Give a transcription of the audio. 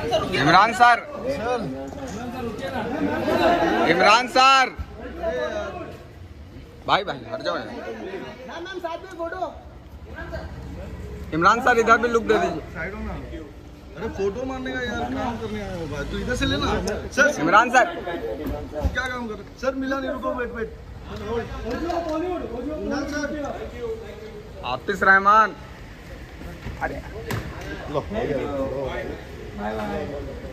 Imran sir, Imran sir, भाई भाई हट जाओ यार। मैम साथ में फोटो। इमरान सर इधर भी लुक दे दीजिए। साइड में। अरे फोटो मारने का यार काम करने आया हो भाई, तू इधर से लेना सर। इमरान सर क्या काम कर रहे सर? मिला नहीं, रुको वेट वेट। आतिश रहमान, अरे लो